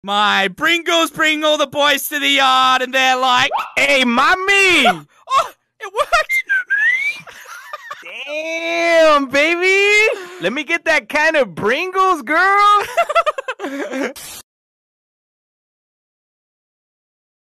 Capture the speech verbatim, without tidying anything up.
My Pringles bring all the boys to the yard, and they're like, "Hey, mommy!" Oh, it worked! Damn, baby! Let me get that can of Pringles, girl.